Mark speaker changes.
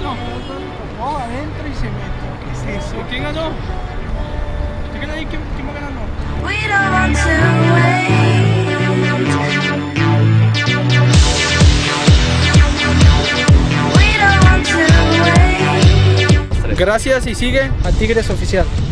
Speaker 1: ganó?
Speaker 2: Tocó adentro y se metió. ¿Qué es eso?
Speaker 1: ¿Quién ganó? ¿Te quedas ahí? ¿Quién va ganando?
Speaker 3: We don't want to wait. We don't want to wait.
Speaker 1: Gracias y sigue
Speaker 2: A Tigres Oficial.